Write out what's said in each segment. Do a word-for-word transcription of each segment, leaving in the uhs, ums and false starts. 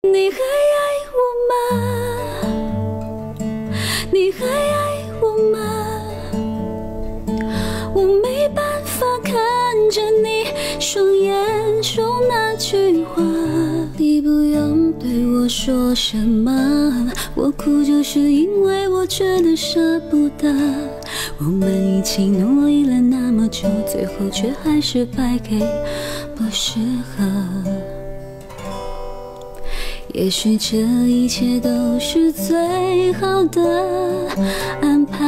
你还爱我吗？你还爱我吗？我没办法看着你双眼说那句话，你不用对我说什么，我哭就是因为我真的舍不得。我们一起努力了那么久，最后却还是败给不适合。也许这一切都是最好的安排，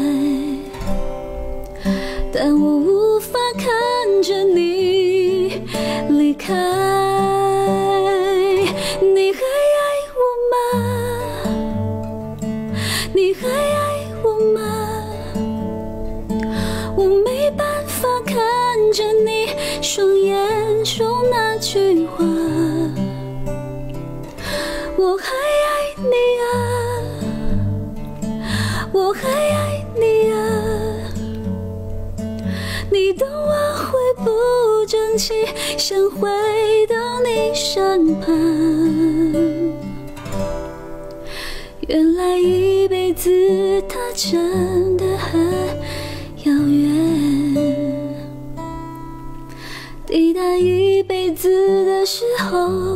但我无法看着你离开。你还爱我吗？你还爱我吗？我没办法看着你双眼说那句话，我还爱你啊，我还爱你啊，你懂我会不争气，想回到你身旁。原来一辈子它真的很遥远，抵达一辈子的时候